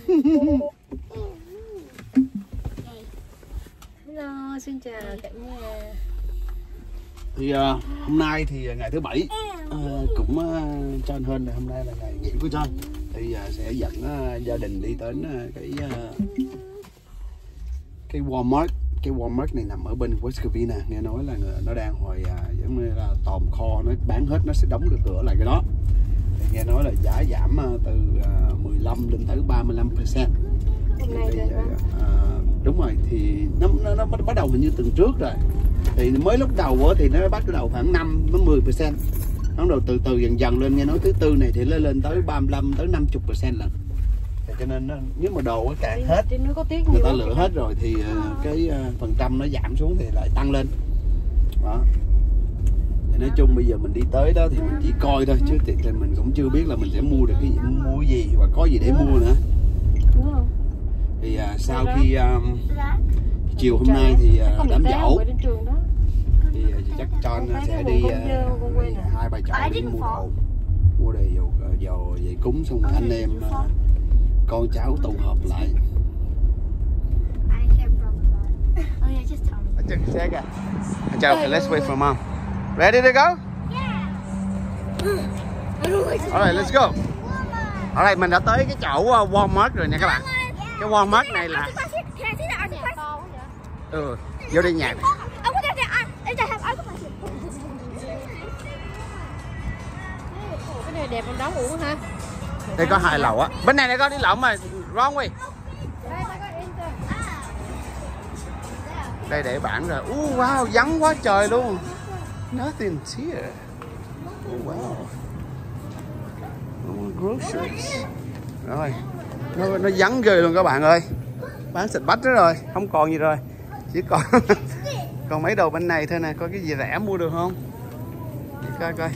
Hello, xin chào cả nhà. Thì hôm nay thì ngày thứ bảy, cũng John hơn hôm nay là ngày nghỉ của John. Thì sẽ dẫn gia đình đi tới cái Walmart. Cái Walmart này nằm ở bên West Covina. Nghe nói là nó đang hồi giống như là tồn kho, nó bán hết nó sẽ đóng được cửa lại cái đó. Thì nghe nói là giá giảm từ 15 đến tới 35%. Hôm nay thì, đúng rồi, thì nó bắt đầu hình như tuần trước rồi. Thì mới lúc đầu thì nó bắt đầu khoảng 5 đến 10%. Nó đầu từ từ dần dần lên, nghe nói thứ tư này thì nó lên tới 35 tới 50% lần. Thì cho nên nếu mà đồ nó cạn hết, người ta lựa hết rồi thì cái phần trăm nó giảm xuống thì lại tăng lên. Đó. Thì nói chung bây giờ mình đi tới đó thì mình chỉ coi thôi, chứ thì mình cũng chưa biết là mình sẽ mua được cái gì, mua cái gì và có gì để mua nữa. Thì sau khi chiều hôm nay thì đám giỗ thì chắc John sẽ đi 2-3 chỗ đi mua đồ, mua đầy dầu về cúng, xong rồi anh em con cháu tụ họp lại. Okay, let's wait for mom. Ready to go? Alright, let's go. Alright, mình đã tới cái chỗ Walmart rồi nha các bạn. Cái Walmart này là vô đây nhạc. Cái này đẹp mình đóng uống ha. Đây có 2 lầu á. Bên này có đi lộn mà, wrong way. Đây để bảng rồi. Wow, vắng quá trời luôn. Nothing's here. Wow. Groceries. Rồi. Nó vắng ghê luôn các bạn ơi. Bán xịt bách đó rồi, không còn gì rồi. Chỉ còn mấy đồ bên này thôi nè, coi cái gì rẻ mua được không? Để coi.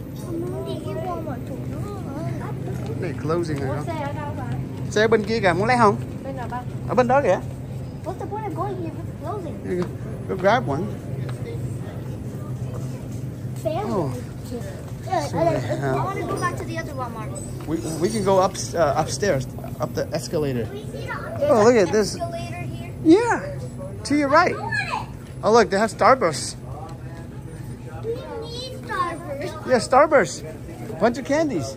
Này closing rồi không? Xe bên kia kìa, muốn lấy không? Ở bên đó kìa. Go grab one. Oh. We can go upstairs, up the escalator. Oh, look at this. Yeah, to your right. Oh, look, they have Starburst. Yeah, Starburst. Bunch of candies.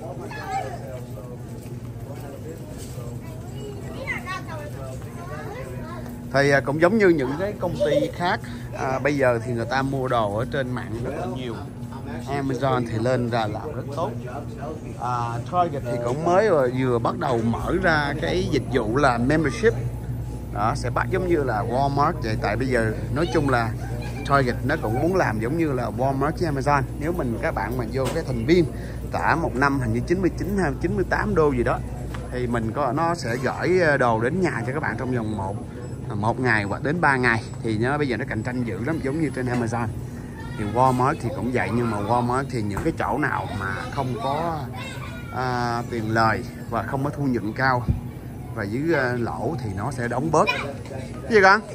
Thì cũng giống như những cái công ty khác, bây giờ thì người ta mua đồ ở trên mạng rất là nhiều. Amazon thì lên ra làm rất tốt. Target thì cũng mới vừa bắt đầu mở ra cái dịch vụ là membership. Đó, sẽ bắt giống như là Walmart vậy. Tại bây giờ nói chung là Target nó cũng muốn làm giống như là Walmart với Amazon. Nếu các bạn mà vô cái thành viên trả một năm hình như 99 hay 98 đô gì đó, thì nó sẽ gửi đồ đến nhà cho các bạn trong vòng một ngày hoặc đến 3 ngày. Thì bây giờ nó cạnh tranh dữ lắm, giống như trên Amazon. Thì Walmart thì cũng vậy, nhưng mà Walmart thì những cái chỗ nào mà không có tiền lời và không có thu nhuận cao và dưới lỗ thì nó sẽ đóng bớt. Cái gì con?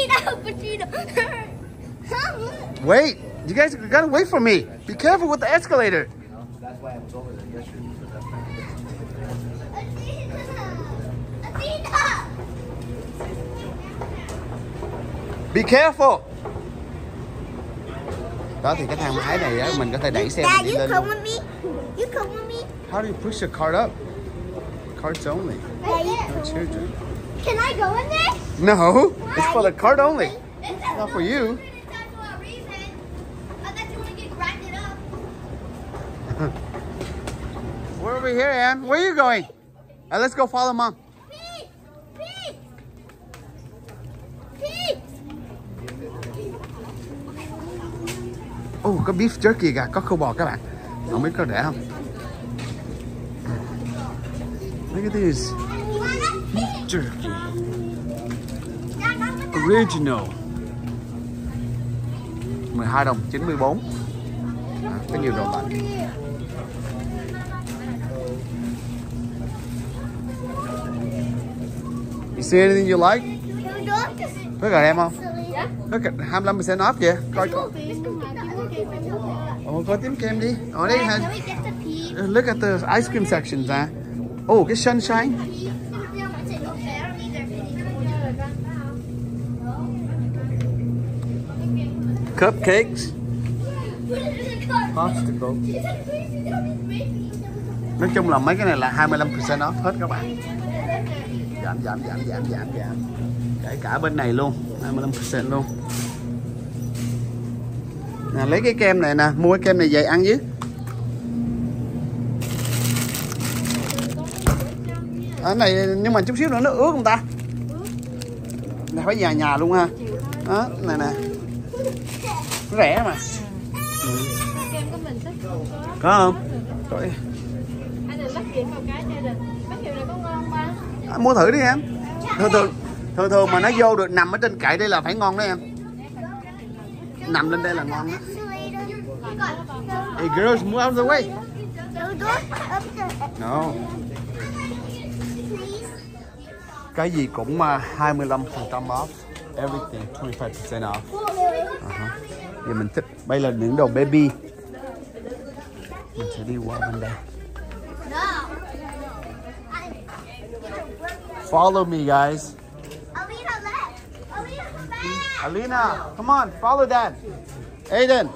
Wait, you guys gotta wait for me. Be careful with the escalator. Be careful. Đó, thì cái thang máy này á, mình có thể đẩy xe đi lên. You come with me. How do you push the cart up? Carts only. No children. Can I go in there? No, it's for the cart only. Not for you. We're over here, Ann. Where are you going? Let's go follow mom. Có beef jerky kìa, có khâu bò các bạn. Không biết có rẻ không? Look at this. Beef jerky. Original. 12 đồng 94. Có nhiều đồ lạnh. You see anything you like? Có gà em không? Có 25% off kìa. Coi. Có tím kem đi. Ở đây look at the ice cream sections. Oh, cái sunshine. Cupcakes. Popsicle. Nói chung là mấy cái này là 25% off hết các bạn. Giảm. Kể cả bên này luôn, 25% luôn. Nè, lấy cái kem này nè, mua cái kem này về ăn với. Cái này nhưng mà chút xíu nữa nó ướt không ta? Này phải về nhà luôn ha. Đó, này nè. Nó rẻ mà. Kem của mình thích có không? Rồi. Anh đừng bắt chuyện vào cái gia đình. Bắt chuyện này có ngon không ba? Mua thử đi em. Thường mà nó vô được nằm ở trên kệ đây là phải ngon đó em. Nằm lên đây là ngon đó. Hey girls, move out of the way. No. Cái gì cũng 25% off. Everything 25% off. Giờ mình thích. Đây là những đồ baby. Mình sẽ đi qua bên đây. Follow me, guys. Alina, left. Alina, come back. Alina, come on, follow Dad. Aiden.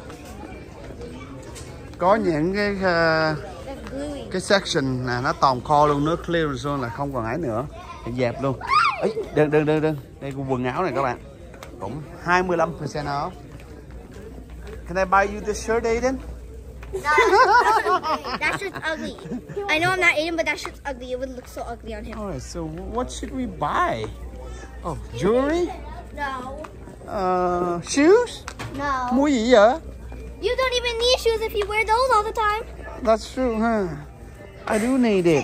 Có những cái section là nó toàn kho luôn, nó clearance luôn, là không còn ấy nữa, thì dẹp luôn. Ấy, đừng. Đây quần áo này các bạn, cũng 25% off. Can I buy you this shirt, Aiden? No, that shirt's ugly. I know I'm not Aiden, but that shirt's ugly. It would look so ugly on him. Alright, so what should we buy? Oh, jewelry? No. Shoes? No. Mua gì vậy? You don't even need shoes if you wear those all the time. That's true, huh? I do need it.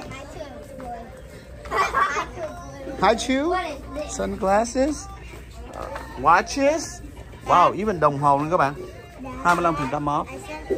High shoe? What is this? Sunglasses? Watches? Wow, even đồng hồ nữa các bạn. 25% off.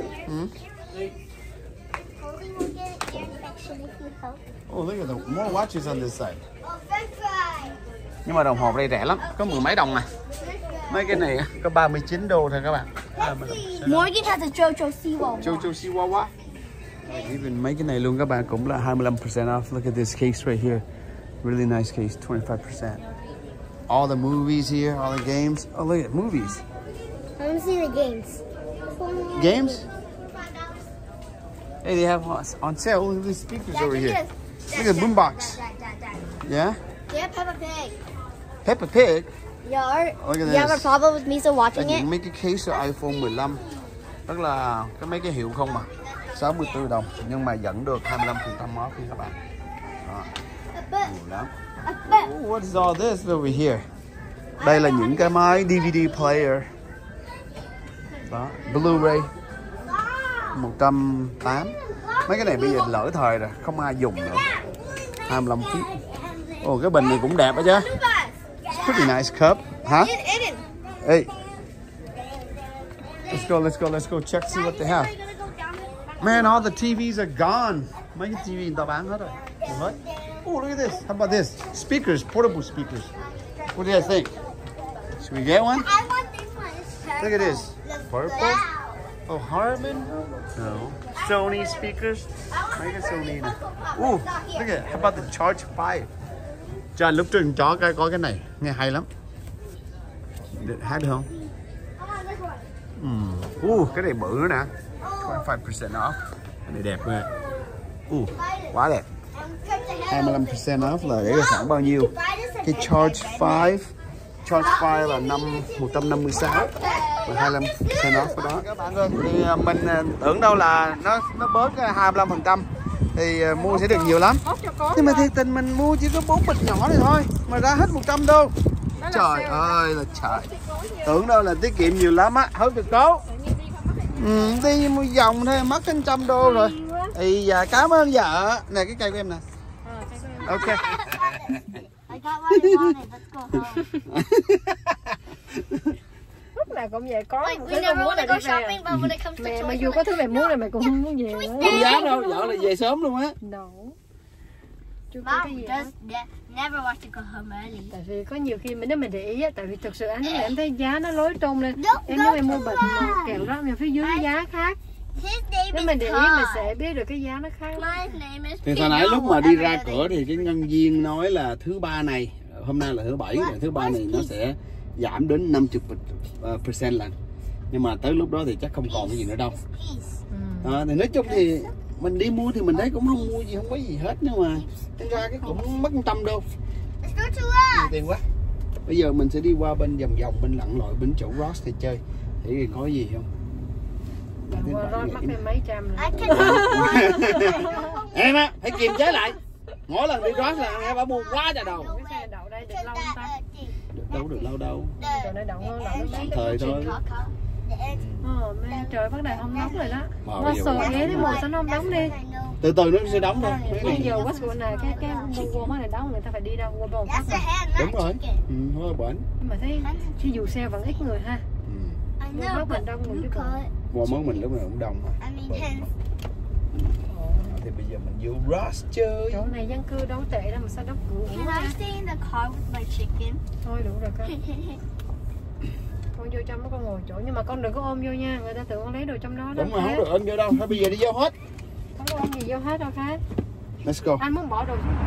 Holding will get ear infection if you help. Oh, look at the more watches on this side. Oh, french fry. Nhưng mà đồng hồ đây rẻ lắm, có mười mấy đồng này. Mấy cái này có 39 đô thôi các bạn. Morgan has a JoJo Siwa. Jojo Chihuahua. Even mấy cái này luôn các bạn cũng là 25% off. Look at this case right here. Really nice case, 25%. All the movies here, all the games. Oh, look at movies. I want to see the games. Games? Hey, they have on sale. Look at these speakers over here. Look at the boombox. Yeah? Yeah, Peppa Pig. Peppa Pig. Yeah. Look at You have a this. problem with me still Là watching it? những mấy cái case của iPhone 15. Rất là cái mấy cái hiệu không mà 64 đồng nhưng mà vẫn được 25% off nha các bạn. Đó. Nhiều lắm. Oh, what is all this over here? Đây là những cái máy DVD player. Đó, Blu-ray 180. Mấy cái này bây giờ lỡ thời rồi, không ai dùng nữa. 25 chiếc. Ồ, cái bình này cũng đẹp đó chứ. Pretty nice cup. Hả? Hey. Let's go check see what they have. Man, all the TVs are gone. Mấy cái TV người ta bán hết rồi. Hết. Oh, look at this. How about this? Speakers, portable speakers. What do you guys think? Should we get one? I want this one. Look at this. Purple. Oh, Harman? No. Sony speakers. Mấy cái Sony này. Oh, look at. How about the Charge 5? Cho anh lúc trước chó coi cái này, nghe hay lắm. Hát được không? Cái này bự nữa nè. 25% off. Cái này đẹp nha. Quá đẹp. 25% off là cái khoảng bao nhiêu? Cái Charge 5. Charge 5 là 156 và 25% off của đó. Các bạn ơi, thì mình tưởng đâu là nó bớt 25% thì mua sẽ được nhiều lắm. Nhưng mà thiệt tình mình mua chỉ có 4 bịch nhỏ này thôi mà ra hết 100 đô. Trời ơi là trời. Tưởng đâu là tiết kiệm nhiều lắm á, hết được cố. Đi mua vòng thôi mất đến 100 đô rồi. Thì giờ cảm ơn vợ. Nè cái cây của em nè. Ok. I got what I wanted. Let's go home. Lúc nào cũng vậy, có Like, một we thứ never muốn want là to đi go về. shopping, but when it comes to Mẹ mà toys, dù có thứ mày muốn là mày cũng không muốn về nữa. Không dám đâu, vợ là về sớm luôn á. No. Chưa có cái Mom gì does hết. never wants to go home early. Tại vì có nhiều khi nếu mình để ý á, tại vì thực sự anh em thấy giá nó lối tung lên. Đúng, Em nếu em mua bịch mà kẹo đó mà phía dưới giá khác. His name Nếu is mình để ý mình Todd. sẽ biết được cái giá nó khác. My name is Thì Pete. hồi nãy lúc No mà one đi ever ra does cửa it. thì cái nhân viên nói là thứ ba này, hôm nay là thứ bảy, rồi thứ ba này nó sẽ giảm đến 50% lần. Nhưng mà tới lúc đó thì chắc không còn cái gì nữa đâu. Peace. Thì nói chung thì mình đi mua thì mình thấy cũng không mua gì, không có gì hết, nhưng mà tính ra cái cũng mất $100. Let's go to Nhiều us. tiền quá. Bây giờ mình sẽ đi qua bên vòng vòng bên lặn lội bên chỗ Ross để chơi. Thì có gì không? Qua rót mất thêm mấy trăm nữa. I can Em á, phải kiềm chế lại. Mỗi lần đi Ross là em phải mua quá trời đồ. Cái xe đậu đây được lâu không ta? Đâu được lâu đâu. Chỗ này đậu hơn, đậu nó mấy. Thời thôi. Mẹ trời bắt đầu không nóng rồi đó. Mà Nó bây giờ sờ ế đến một sao nó không nóng đi. Từ từ nó sẽ đóng thôi. Mấy Bây này. giờ Westwood này cái mua này đóng người ta phải đi đâu mua bồn That's phát the rồi. hand, Đúng not rồi. chicken. Thôi bển. Nhưng mà thấy khi dù xe vẫn ít người ha. I Mua know, bớt but mình đông người you chứ còn. call it. Mua món mình lúc nào cũng đông mà. I mean, hens. Thì bây giờ mình vô Ross chơi. Chỗ này dân cư đâu tệ đâu mà sao đóng cửa Can I stay in the car with my chicken? Thôi đủ rồi con. Con vô trong nó con ngồi chỗ nhưng mà con đừng có ôm vô nha, người ta tưởng con lấy đồ trong đó đó. Đúng rồi, không được ôm vô đâu. Thôi bây giờ đi vô hết. Không có ôm gì vô hết đâu khác. Let's go. Anh muốn bỏ đồ xuống.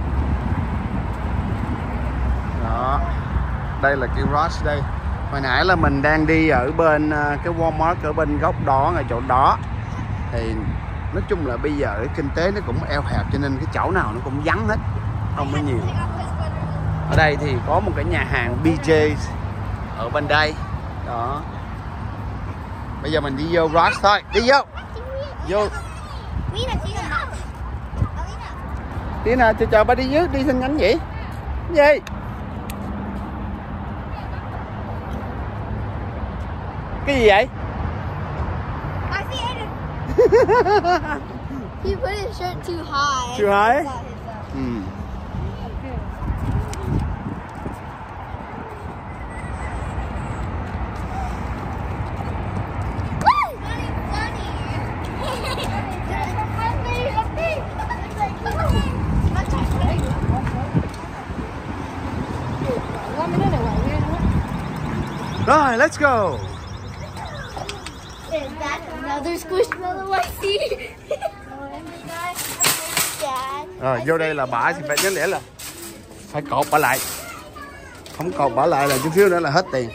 Đó. Đây là cái Ross đây. Hồi nãy là mình đang đi ở bên cái Walmart ở bên góc đó, ngay chỗ đó. Thì nói chung là bây giờ cái kinh tế nó cũng eo hẹp cho nên cái chỗ nào nó cũng vắng hết, không có nhiều. Ở đây thì có một cái nhà hàng BJ's ở bên đây. Đó. Bây giờ mình đi vô Ross thôi. Đi vô. Vô. Lena, Lena. Tí nào chờ ba đi dưới, đi xin nhánh vậy? Cái gì? Cái gì vậy? I see Aiden. He put his shirt too high. Too high? That's not his, Ừ. Qua mấy đứa này quậy ghê luôn á. Rồi, let's go. Is that another squishmallow I see? Dad. Rồi, vô đây là bả thì phải nhớ lẽ là phải cột bả lại. Không cột bả lại là chút xíu nữa là hết tiền.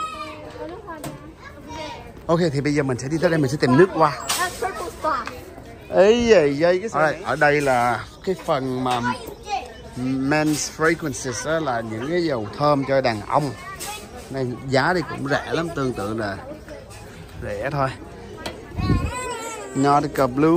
Ok, thì bây giờ mình sẽ đi tới đây, mình sẽ tìm nước qua. That's purple spot. Ấy dây cái ở đây là cái phần mà men's fragrances đó, là những cái dầu thơm cho đàn ông. Này giá thì cũng rẻ lắm, tương tự là rẻ thôi. Nautica Blue.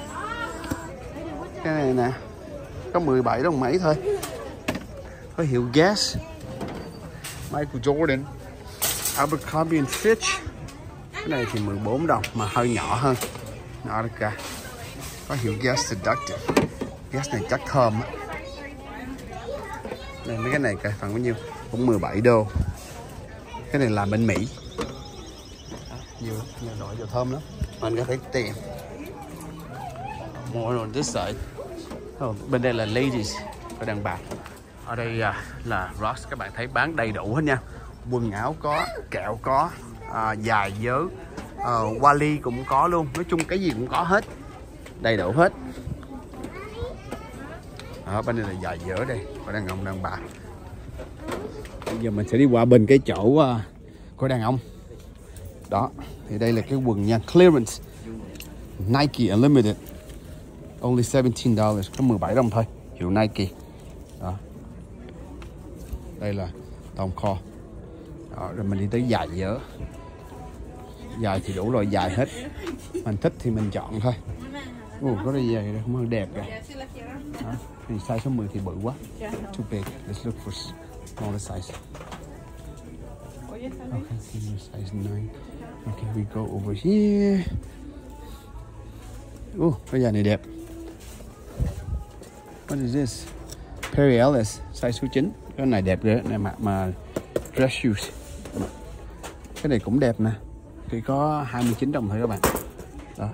Cái này nè, có 17 đồng mấy thôi. Có hiệu Guess, Michael Jordan, Abercrombie and Fitch. Cái này thì 14 đồng mà hơi nhỏ hơn. Nautica. Có hiệu Guess Seductive. Guess này chắc thơm á. Đây, mấy cái này coi phần bao nhiêu, cũng 17 đô. Cái này làm bên Mỹ. Nhiều loại dầu thơm lắm, mình có thể tìm. More on this side. Bên đây là ladies, có đàn bà. Ở đây là Ross, các bạn thấy bán đầy đủ hết nha. Quần áo có, kẹo có, dài vớ, Wally cũng có luôn. Nói chung cái gì cũng có hết, đầy đủ hết. Ở bên đây là dài vớ đây, có đàn ông đàn bà. Bây giờ mình sẽ đi qua bên cái chỗ có đàn ông. Đó, thì đây là cái quần nha, clearance, Nike Unlimited, only $17, có 17 đồng thôi, hiệu Nike. Đó, đây là Tom Kho. Đó, rồi mình đi tới dài dỡ. Dài thì đủ rồi, dài hết. Mình thích thì mình chọn thôi. Có đây dài không hơi đẹp kìa. Đó, thì size số 10 thì bự quá, too big. Let's look for smaller size. Okay, size 9. Okay, we go over here. Cái dài này đẹp. What is this? Perry Ellis, size số 9. Cái này đẹp ghê, này mà dress shoes. Cái này cũng đẹp nè. Thì có 29 đồng thôi các bạn. Đó.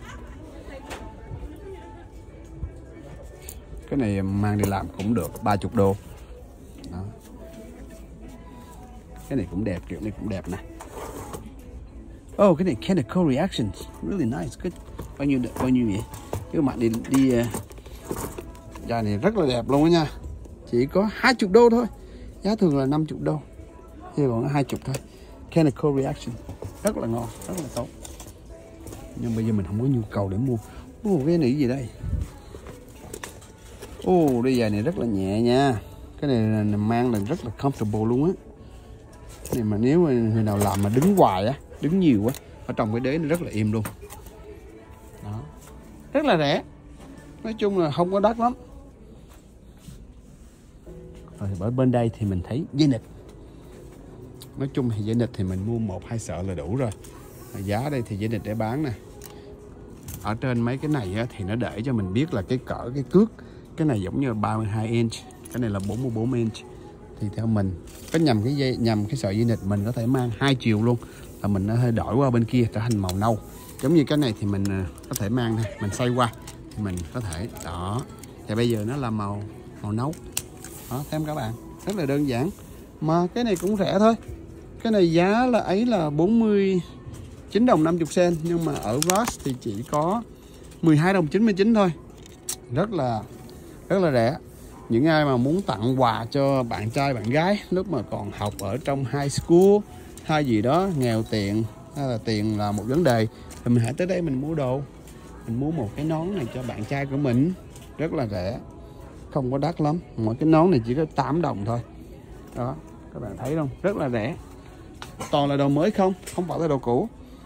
Cái này mang đi làm cũng được 30 đô. Đó. Cái này cũng đẹp, kiểu này cũng đẹp nè. Oh, cái này chemical reactions, really nice, good. Bao nhiêu vậy? Cái mặt đi da này rất là đẹp luôn á nha. Chỉ có 20 đô thôi. Giá thường là 50 đô. Bây giờ còn 20 thôi. Chemical reaction, rất là ngon, rất là tốt. Nhưng bây giờ mình không có nhu cầu để mua. Cái này gì đây? Đôi giày này rất là nhẹ nha. Cái này là mang là rất là comfortable luôn á. Này mà nếu mà người nào làm mà đứng hoài á, đứng nhiều á, ở trong cái đế nó rất là im luôn. Đó. Rất là rẻ. Nói chung là không có đắt lắm. Rồi ở bên đây thì mình thấy dây nịt. Nói chung thì dây nịt thì mình mua 1-2 sợi là đủ rồi. Giá đây thì dây nịt để bán nè. Ở trên mấy cái này á, thì nó để cho mình biết là cái cỡ cái cước. Cái này giống như là 32 inch, cái này là 44 inch. Thì theo mình có nhầm cái sợi dây nịt mình có thể mang 2 chiều luôn, là mình nó hơi đổi qua bên kia trở thành màu nâu. Giống như cái này thì mình có thể mang đây, mình xoay qua thì mình có thể đó. Thì bây giờ nó là màu nâu. Đó, xem các bạn, rất là đơn giản. Mà cái này cũng rẻ thôi. Cái này giá là ấy là 49 đồng 50 cent, nhưng mà ở Ross thì chỉ có 12 đồng 99 thôi. Rất là rẻ. Những ai mà muốn tặng quà cho bạn trai bạn gái lúc mà còn học ở trong high school hay gì đó, nghèo tiền hay là tiền là một vấn đề, thì mình hãy tới đây mình mua đồ. Mình mua một cái nón này cho bạn trai của mình, rất là rẻ, không có đắt lắm. Mỗi cái nón này chỉ có 8 đồng thôi. Đó, các bạn thấy không? Rất là rẻ. Toàn là đồ mới không phải là đồ cũ.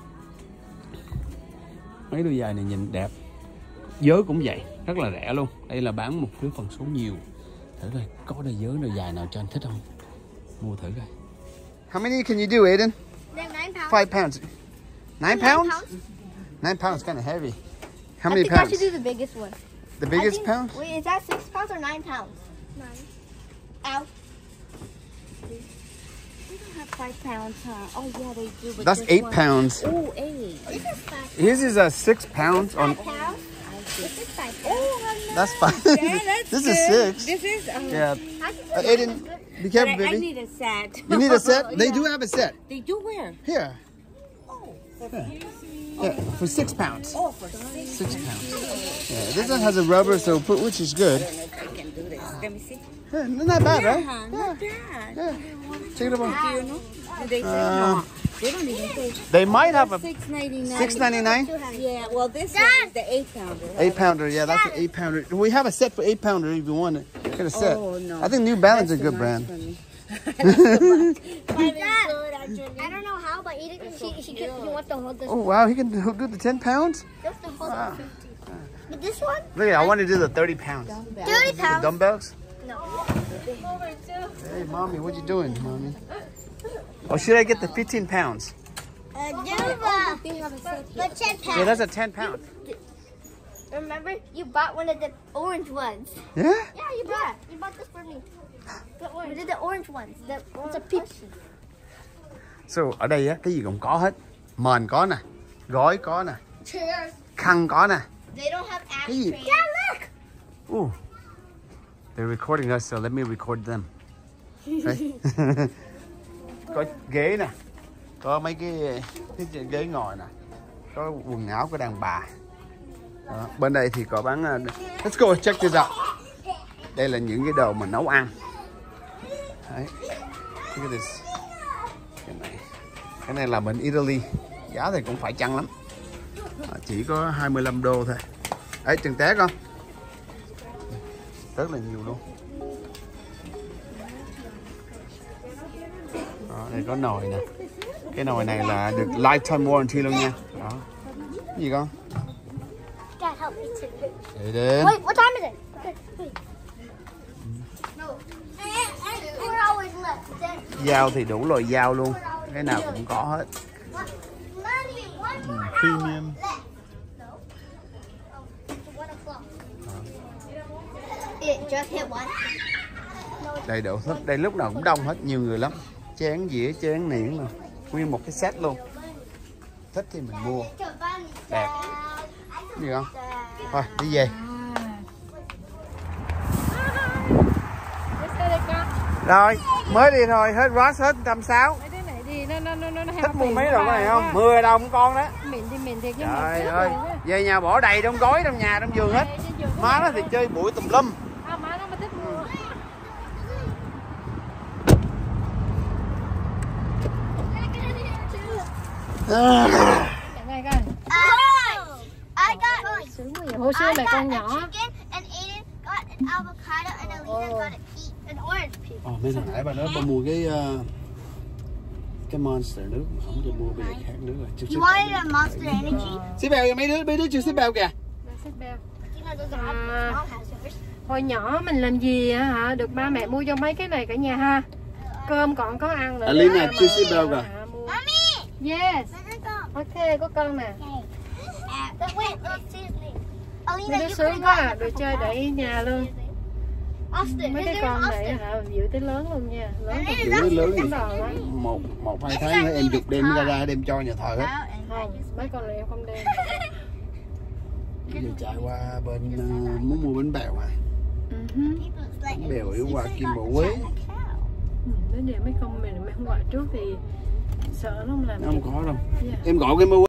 Mấy đôi giày này nhìn đẹp. Giới cũng vậy, rất là rẻ luôn. Đây là bán một cái phần số nhiều. Thử coi, có đôi giới đôi giày nào cho anh thích không? Mua thử coi. How many can you do, Aiden? 9 pounds. 5 pounds. 9 pounds? 9 pounds kind of heavy. How many I think pounds? I should do the biggest one. The biggest pound? Wait, is that 6 pounds or 9 pounds? 9. Ow. They don't have 5 pounds, huh? Oh, yeah, they do. But That's this 8 one- pounds. Oh, 8. This is 5 His is a 6 pounds. 5 pounds. This is 5 pounds. That's 5. This is 6. This is Yeah. I can do Aiden, be careful, I baby. need a set. You need a set? They Yeah. do have a set. They do where? Here. Yeah, for 6 pounds. Oh, for 6. 6 pounds. Yeah, this one has a rubber, so which is good. I don't know if I can do this. Let me see. Yeah, not bad, right? Not bad. Yeah. Check it out. Do you know? Do they say no? They don't even say. They might have a $6.99. $6.99. Yeah, well, this one is the 8 pounder. 8 pounder, yeah, that's an 8 pounder. We have a set for 8 pounder if you want it. Get a set. Oh, no. I think New Balance is a That's good too brand. much for me. I don't know how, but she wants to hold this. Oh wow, he can do the 10 pounds? She wants to hold the 50. But this one? Look at, I want to do the 30 pounds. 30 The pounds. dumbbells? No. Hey, mommy, what you doing, mommy? Or should I get the 15 pounds? They have a set here. But 10 pounds. Yeah, that's a 10 pound. Remember, you bought one of the orange ones. Yeah? Yeah, you bought this for me. We did the orange ones. It's a peach. So, ở đây á, cái gì cũng có hết. Mền có nè, gói có nè, Chairs. khăn có nè. They don't have Cái gì? ashtrays. Yeah, look. Ooh. They're recording us, so let me record them. Đấy. Có ghế nè, có mấy cái ghế ngồi nè, có quần áo của đàn bà. Đó. Bên đây thì có bán. Let's go check this out. Đây là những cái đồ mà nấu ăn. Đấy. Look at this. Cái này là bên Italy, giá thì cũng phải chăng lắm. Chỉ có 25 đô thôi. Ấy, trứng té con. Rất là nhiều luôn. Đó, đây có nồi nè. Cái nồi này là được lifetime warranty luôn nha. Đó. Cái gì con? Dad, help me too. Để đến. Wait, what time is it? Wait. No. We're always left. Dao thì đủ loại dao luôn. Cái nào cũng có hết. Mommy, one more Premium. left. No. Oh, 1 o'clock. It just hit 1. Đầy đủ hết. Đây lúc nào cũng đông hết, nhiều người lắm. Chén dĩa, chén niễn luôn. Nguyên một cái set luôn. Thích thì mình mua. Đẹp. Gì không? Thôi, đi về. Rồi, mới đi thôi, hết Ross hết 160. đi nó thích mua mấy đồ này không? 10 đồng con đó. Mịn thiệt chứ. Trời ơi, về nhà bỏ đầy trong gói trong nhà trong giường hết. Má nó thì chơi bụi tùm lum. Má nó mới thích mua. Này coi. I got Hồi xưa mẹ con nhỏ. chicken and Aiden got an avocado and Alina got an orange peel. Mấy thằng nãy bà nói bà mua cái Monster nước mà không cho mua bây giờ khác nước rồi. You wanted a Monster Energy? Xếp bèo kìa mấy đứa chưa xếp bèo kìa. Hồi nhỏ mình làm gì hả? Được ba mẹ mua cho mấy cái này cả nhà ha. Cơm còn có ăn nữa. Alina chưa xếp bèo kìa. Mommy! Yes. Ok, có con nè. Wait, look, seriously. Alina, Mấy đứa you sướng could quá have à, đồ chơi để nhà luôn. Austin, Mấy cái is there con an này Austin? hả, giữ tới lớn luôn nha. Lớn Giữ lớn gì? Một hai tháng nữa em dục đem ra đem cho nhà thờ hết. không, mấy con này em không đem. Bây giờ chạy qua bên muốn mua bánh bèo à. Bánh bèo yếu qua Kim Bộ Quế. Đến giờ mấy con mình mày không gọi trước thì sợ nó không làm. Nó không có đâu. Yeah. Em gọi Kim Bộ Quế.